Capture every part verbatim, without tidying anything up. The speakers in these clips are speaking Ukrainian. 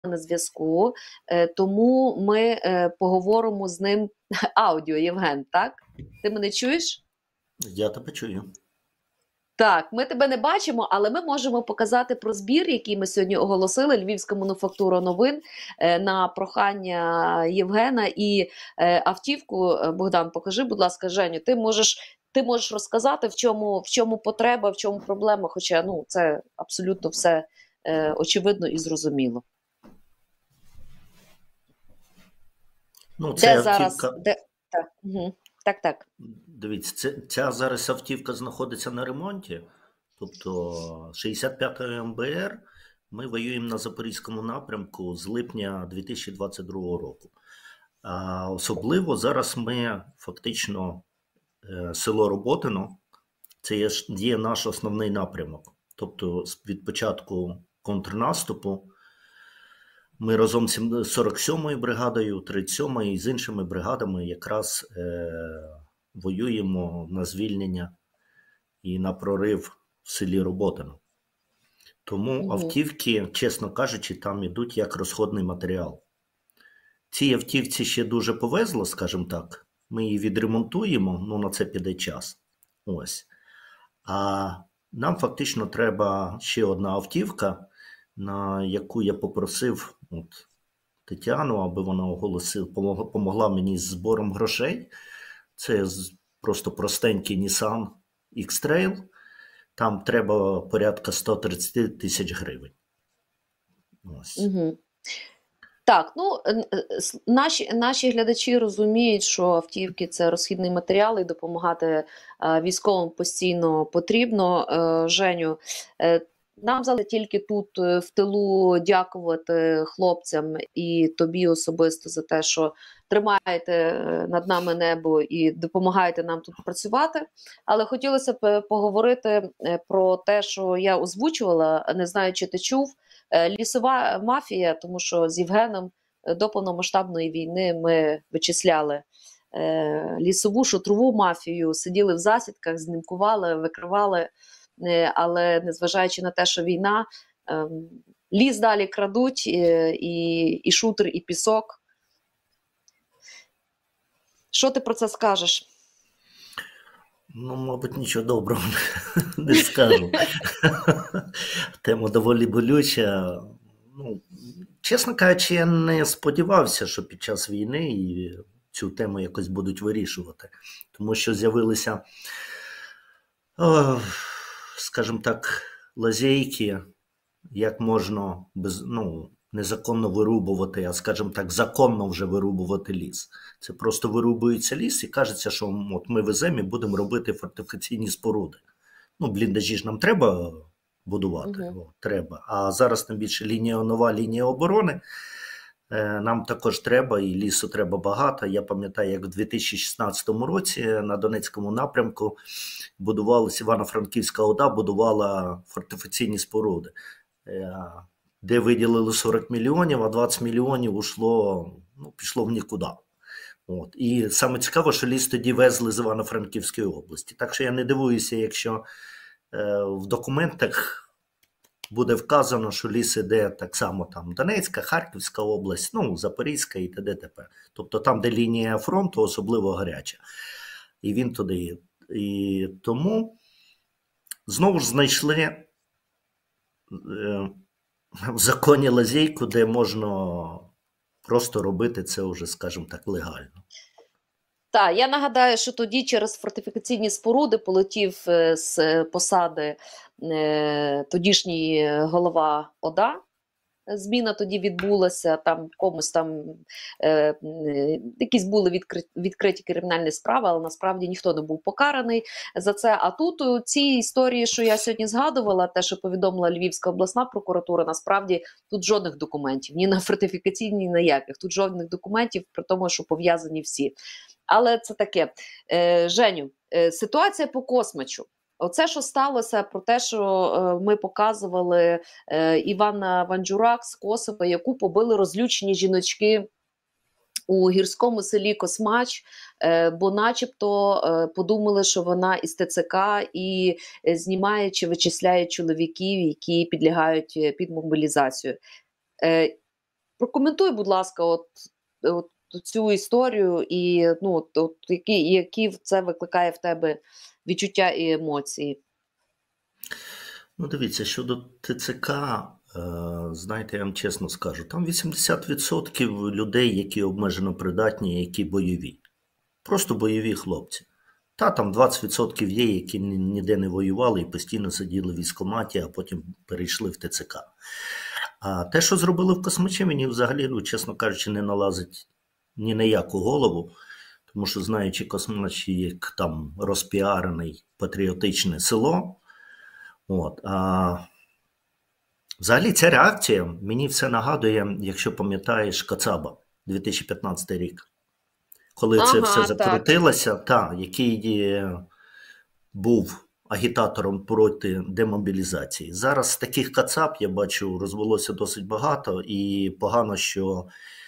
на зв'язку, тому ми поговоримо з ним аудіо. Євген, так? Ти мене чуєш? Я тебе чую. Так, ми тебе не бачимо, але ми можемо показати про збір, який ми сьогодні оголосили, Львівська мануфактура новин, на прохання Євгена і автівку. Богдан, покажи, будь ласка, Женю, ти можеш, ти можеш розказати, в чому, в чому потреба, в чому проблема, хоча ну, це абсолютно все е, очевидно і зрозуміло. Ну, це де автівка... зараз, де... Так, угу. так, так. Дивіться, це, ця зараз автівка знаходиться на ремонті, тобто шістдесят п'ята ем бе ер ми воюємо на Запорізькому напрямку з липня дві тисячі двадцять другого року. А особливо зараз ми фактично село Роботино, це є, є наш основний напрямок. Тобто від початку контрнаступу ми разом з сорок сьомою бригадою, тридцять сьомою і з іншими бригадами якраз е, воюємо на звільнення і на прорив в селі Роботино. Тому угу. автівки, чесно кажучи, там ідуть як розходний матеріал. Цій автівці ще дуже повезло, скажімо так. Ми її відремонтуємо, ну на це піде час. Ось. А нам фактично треба ще одна автівка, на яку я попросив от, Тетяну, аби вона оголосила, помогла мені з збором грошей. Це просто простенький Nissan X-Trail. Там треба порядка сто тридцять тисяч гривень. Ось. Угу. Так, ну, наші, наші глядачі розуміють, що автівки – це розхідний матеріал і допомагати е, військовим постійно потрібно. Е, Женю, е, нам взяли тільки тут в тилу дякувати хлопцям і тобі особисто за те, що тримаєте над нами небо і допомагаєте нам тут працювати. Але хотілося б поговорити про те, що я озвучувала, не знаю, чи ти чув, лісова мафія, тому що з Євгеном до повномасштабної війни ми вичисляли е, лісову шутрову мафію, сиділи в засідках, знімкували, викривали, е, але незважаючи на те, що війна, е, ліс далі крадуть, е, і, і шутер, і пісок. Що ти про це скажеш? Ну, мабуть, нічого доброго не скажу. Тема доволі болюча. Ну, чесно кажучи, я не сподівався, що під час війни і цю тему якось будуть вирішувати. Тому що з'явилися, о, скажімо так, лазейки, як можна без, ну, незаконно вирубувати, а, скажімо так, законно вже вирубувати ліс. Це просто вирубується ліс і кажеться, що от ми веземо і будемо робити фортифікаційні споруди. Ну, бліндажі ж нам треба будувати, угу. О, треба. А зараз тим більше лінія, нова лінія оборони е, нам також треба, і лісу треба багато. Я пам'ятаю, як в дві тисячі шістнадцятому році на Донецькому напрямку будувалася Івано-Франківська ОДА, будувала фортифікаційні споруди. Е, де виділили сорок мільйонів, а двадцять мільйонів ушло, ну, пішло в нікуди. От. І саме цікаво, що ліс тоді везли з Івано-Франківської області. Так що я не дивуюся, якщо е, в документах буде вказано, що ліс іде так само там Донецька, Харківська область, ну, Запорізька і т.д. т.п. Тобто там, де лінія фронту особливо гаряча. І він туди є. І тому знову ж знайшли е, в законі лазейку, де можна просто робити це вже, скажімо так, легально. Так, я нагадаю, що тоді через фортифікаційні споруди полетів з посади е, тодішній голова ОДА. Зміна тоді відбулася, там комусь там е, якісь були відкриті, відкриті кримінальні справи, але насправді ніхто не був покараний за це. А тут у цій історії, що я сьогодні згадувала, те, що повідомила Львівська обласна прокуратура, насправді тут жодних документів, ні на фортифікаційні, ні на яких. Тут жодних документів, при тому, що пов'язані всі. Але це таке. Е, Женю, е, ситуація по Космачу. Оце, що сталося, про те, що е, ми показували е, Івана Ванджурак з Косова, яку побили розлючені жіночки у гірському селі Космач, е, бо начебто е, подумали, що вона із Т Ц К і е, знімає чи вичисляє чоловіків, які підлягають під мобілізацію. Е, прокоментуй, будь ласка, от, от цю історію і ну, от, от, які, які це викликає в тебе відчуття і емоції. Ну, дивіться, щодо ТЦК, е, знаєте, я вам чесно скажу, там вісімдесят відсотків людей, які обмежено придатні, які бойові. Просто бойові хлопці. Та там двадцять відсотків є, які ніде не воювали і постійно сиділи в військкоматі, а потім перейшли в ТЦК. А те, що зробили в Космачі, мені взагалі, ну, чесно кажучи, не налазить ні на яку голову. Тому що, знаючи Космачі як там розпіарений патріотичне село, от, а взагалі ця реакція мені все нагадує, якщо пам'ятаєш, Кацаба, дві тисячі п'ятнадцятий рік. Коли це Ага, все так. закрутилося, та, який е, був агітатором проти демобілізації. Зараз таких кацап, я бачу, розвелося досить багато, і погано, що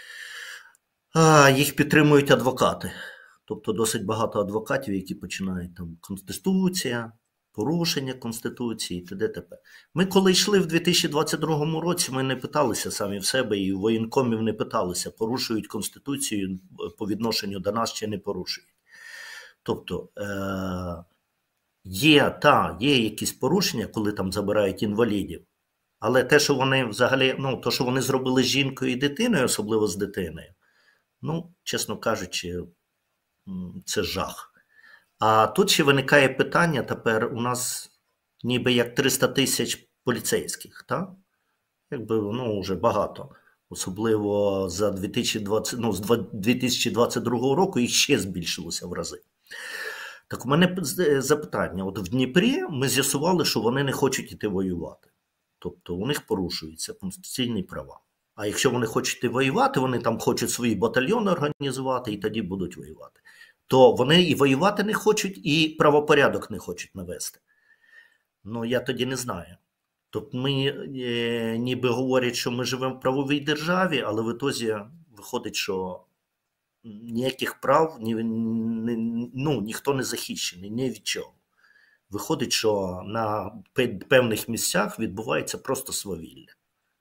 а, їх підтримують адвокати. Тобто досить багато адвокатів, які починають там Конституція, порушення Конституції, т.д. т.п. Ми коли йшли в дві тисячі двадцять другому році, ми не питалися самі в себе, і воєнкомів не питалися, порушують Конституцію по відношенню до нас чи не порушують. Тобто е- є, та, є якісь порушення, коли там забирають інвалідів, але те, що вони взагалі, ну, то, що вони зробили з жінкою і дитиною, особливо з дитиною, ну, чесно кажучи, це жах. А тут ще виникає питання, тепер у нас ніби як триста тисяч поліцейських, так? Якби, ну, вже багато. Особливо за дві тисячі двадцять, ну, з дві тисячі двадцять другого року їх ще збільшилося в рази. Так у мене запитання. От в Дніпрі ми з'ясували, що вони не хочуть іти воювати. Тобто у них порушуються конституційні права. А якщо вони хочуть іти воювати, вони там хочуть свої батальйони організувати і тоді будуть воювати. То вони і воювати не хочуть, і правопорядок не хочуть навести. Ну, я тоді не знаю. Тобто ми е, ніби говорять, що ми живемо в правовій державі, але в ітозі виходить, що ніяких прав ні, ні, ну, ніхто не захищений, ні від чого. Виходить, що на певних місцях відбувається просто свавілля.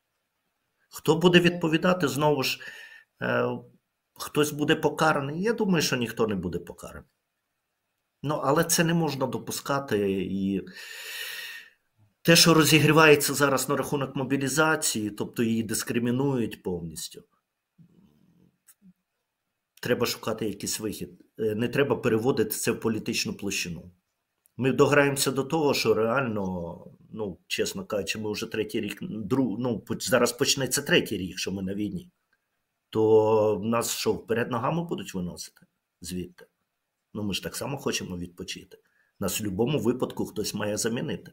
Хто буде відповідати, знову ж, е, хтось буде покараний? Я думаю, що ніхто не буде покараний. Ну, але це не можна допускати. І те, що розігрівається зараз на рахунок мобілізації, тобто її дискримінують повністю, треба шукати якийсь вихід. Не треба переводити це в політичну площину. Ми дограємося до того, що реально, ну, чесно кажучи, ми вже третій рік, друг, ну, зараз почнеться третій рік, що ми на війні. То нас що, вперед ногами будуть виносити звідти? Ну, ми ж так само хочемо відпочити. Нас в будь-якому випадку хтось має замінити.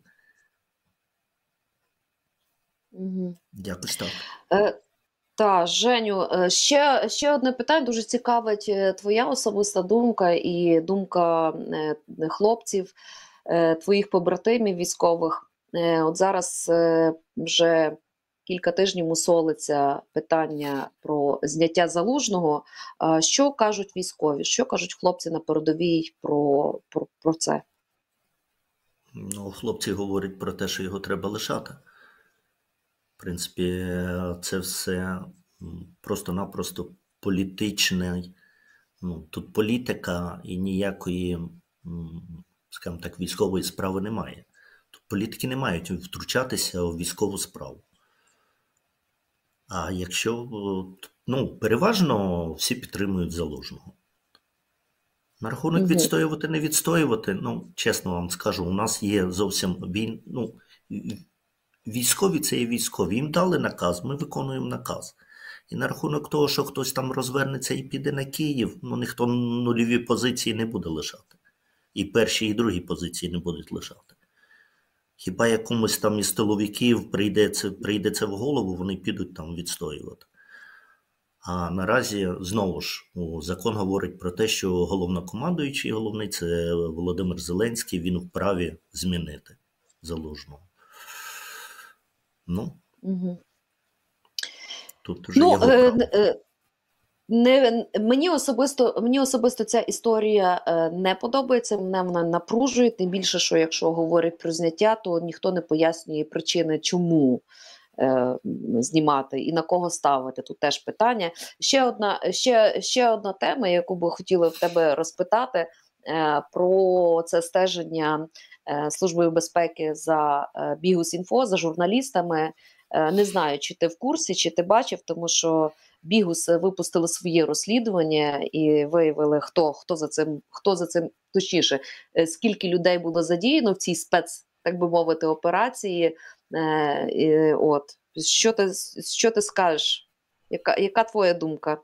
Угу. Якось так. Е, та, Женю, ще, ще одне питання дуже цікавить твоя особиста думка і думка е, хлопців, е, твоїх побратимів військових. Е, от зараз е, вже кілька тижнів мусолиться питання про зняття Залужного. А що кажуть військові? Що кажуть хлопці на передовій про, про, про це? Ну, хлопці говорять про те, що його треба лишати. В принципі, це все просто-напросто політичне. Ну, тут політика і ніякої, скажімо так, військової справи немає. Тут політики не мають втручатися в військову справу. А якщо, ну, переважно всі підтримують Залужного. На рахунок угу. відстоювати, не відстоювати, ну, чесно вам скажу, у нас є зовсім він, ну, військові – це є військові. Їм дали наказ, ми виконуємо наказ. І на рахунок того, що хтось там розвернеться і піде на Київ, ну, ніхто нульові позиції не буде лишати. І перші, і другі позиції не будуть лишати. Хіба якомусь там із тиловиків прийде це, прийде це в голову, вони підуть там відстоювати. А наразі, знову ж, закон говорить про те, що головнокомандуючий, головний, це Володимир Зеленський, він вправі змінити Залужного. Ну, угу. Тут вже ну, його право. Е, не, мені, особисто, мені особисто ця історія е, не подобається, мене вона напружує, тим більше, що якщо говорять про зняття, то ніхто не пояснює причини, чому е, знімати і на кого ставити. Тут теж питання. Ще одна, ще, ще одна тема, яку би хотіла в тебе розпитати, е, про це стеження е, Службою безпеки за е, Бігус.Інфо, за журналістами. Е, не знаю, чи ти в курсі, чи ти бачив, тому що Бігус випустили своє розслідування і виявили, хто, хто за цим, хто за цим, точніше, е, скільки людей було задіяно в цій спец, так би мовити, операції. Е, і, от. Що ти, що ти скажеш? Яка, яка твоя думка?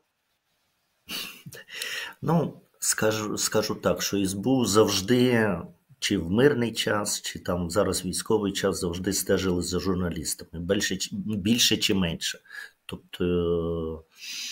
Ну, скажу, скажу так, що СБУ завжди, чи в мирний час, чи там зараз військовий час, завжди стежили за журналістами, більше, більше чи менше. Тобто,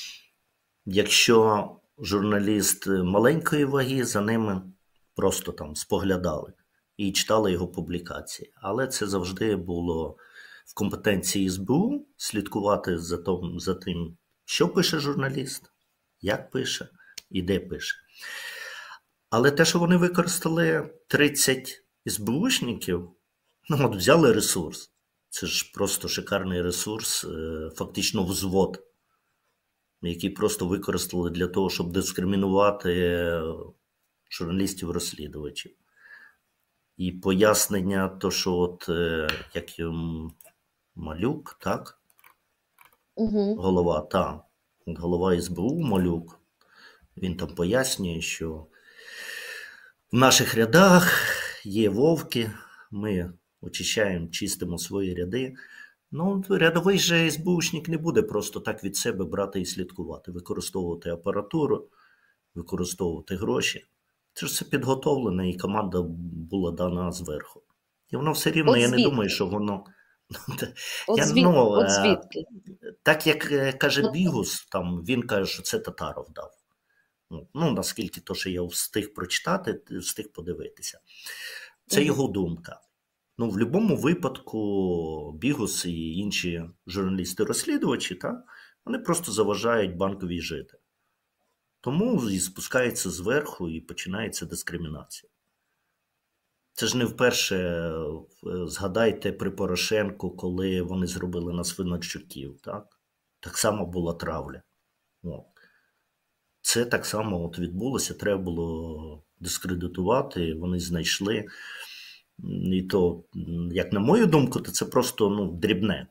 якщо журналіст маленької ваги, за ними просто там споглядали і читали його публікації. Але це завжди було в компетенції СБУ слідкувати за тим, за тим, що пише журналіст, як пише і де пише. Але те, що вони використали тридцять СБУшників, ну от взяли ресурс. Це ж просто шикарний ресурс, фактично взвод, який просто використали для того, щоб дискримінувати журналістів-розслідувачів. І пояснення, то, що от, як Малюк, так? Угу. Голова, так. Голова СБУ Малюк. Він там пояснює, що в наших рядах є вовки, ми очищаємо, чистимо свої ряди. Ну, рядовий же СБУшник не буде просто так від себе брати і слідкувати, використовувати апаратуру, використовувати гроші. Це ж все підготовлене, і команда була дана зверху. І воно все рівно, От я звідки? не думаю, що воно... От, я, звід... ну, От звідки? Так, як каже От... Бігус, там, він каже, що це Татаров дав. Ну, наскільки то, що я встиг прочитати, встиг подивитися. Це mm-hmm. його думка. Ну, в будь-якому випадку Бігус і інші журналісти-розслідувачі, так, вони просто заважають банковій жити. Тому і спускається зверху і починається дискримінація. Це ж не вперше, згадайте при Порошенку, коли вони зробили на Свинарчуків, так? Так само була травля. От. Це так само от відбулося, треба було дискредитувати, вони знайшли. І то, як на мою думку, то це просто ну, дрібне.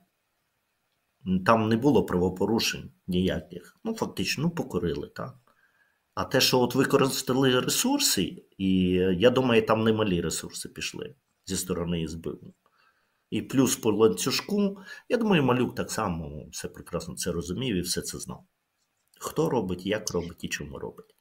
Там не було правопорушень ніяких. Ну, фактично, ну, покорили, так. А те, що от використали ресурси, і я думаю, там немалі ресурси пішли зі сторони СБУ. І плюс по ланцюжку, я думаю, Малюк так само все прекрасно це розумів і все це знав. Хто робить, як робить і чому робить.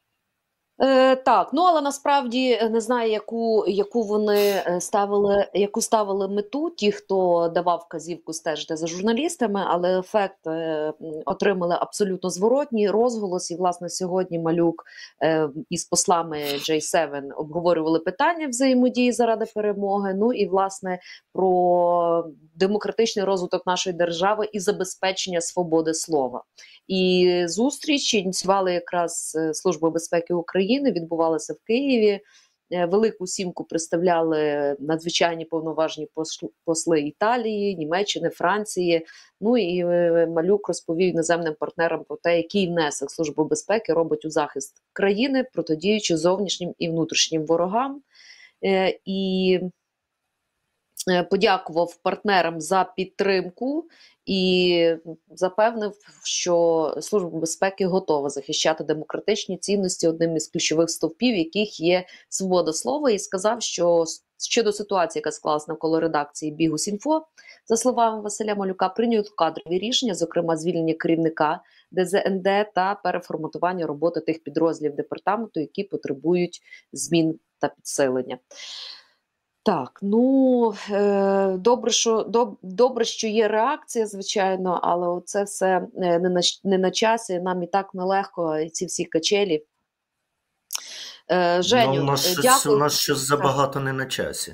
Е, так, ну але насправді не знаю, яку, яку вони ставили, яку ставили мету ті, хто давав вказівку стежити за журналістами, але ефект е, отримали абсолютно зворотній розголос. І, власне, сьогодні Малюк е, із послами джей севен обговорювали питання взаємодії заради перемоги, ну і, власне, про демократичний розвиток нашої держави і забезпечення свободи слова. І зустріч ініціювали якраз Служба безпеки України, відбувалася в Києві. Велику сімку представляли надзвичайні повноважні посли Італії, Німеччини, Франції. Ну і Малюк розповів іноземним партнерам про те, який внесок Служба безпеки робить у захист країни, протидіючи зовнішнім і внутрішнім ворогам. І подякував партнерам за підтримку і запевнив, що Служба безпеки готова захищати демократичні цінності, одним із ключових стовпів яких є свобода слова, і сказав, що щодо ситуації, яка склалась навколо редакції Бігус.Інфо, за словами Василя Малюка, прийнято кадрові рішення, зокрема звільнення керівника де зет ен де та переформатування роботи тих підрозділів департаменту, які потребують змін та підсилення. Так, ну, е, добре, що, доб, добре, що є реакція, звичайно, але це все не на, не на часі, нам і так нелегко, ці всі качелі. Е, Женю, ну, у нас дякую. Щось, у нас щось забагато не на часі.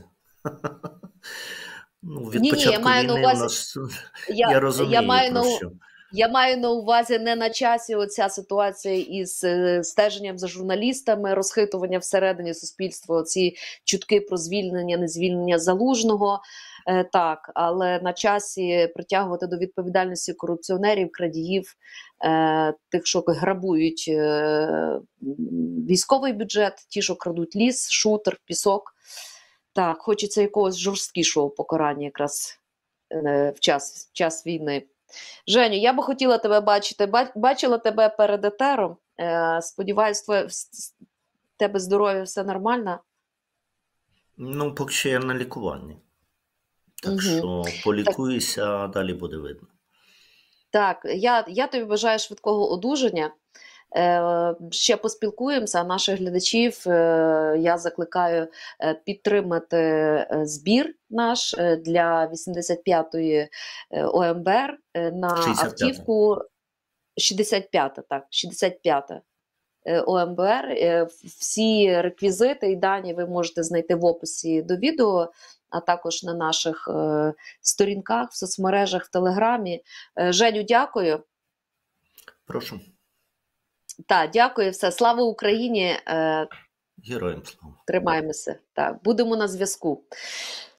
Ну, від ні, початку ні, я маю війни на увазі, у нас, я, я розумію, я маю про на, що. Я маю на увазі не на часі оця ситуація із е, стеженням за журналістами, розхитування всередині суспільства, ці чутки про звільнення, незвільнення Залужного. Е, так, але на часі притягувати до відповідальності корупціонерів, крадіїв, е, тих, що грабують е, військовий бюджет, ті, що крадуть ліс, шутер, пісок. Так, хочеться якогось жорсткішого покарання якраз е, в час, в час війни. Женю, я би хотіла тебе бачити. Бачила тебе перед етером. Е, сподіваюсь, твоє, в тебе здоров'я все нормально? Ну, поки що я на лікуванні. Так Угу. що полікуюся, а далі буде видно. Так, я, я тобі бажаю швидкого одужання. Е, ще поспілкуємося, а наших глядачів е, я закликаю е, підтримати е, збір наш е, для вісімдесят п'ятої е, О М Б Р е, на шістдесят п'ята. автівку шістдесят п'ята, так, шістдесят п'ята е, О М Б Р. Е, всі реквізити і дані ви можете знайти в описі до відео, а також на наших е, сторінках, в соцмережах, в Телеграмі. Е, Женю, дякую. Прошу. Так, дякую, все. Слава Україні. Е, Героям слава. Тримаємося. Так, будемо на зв'язку.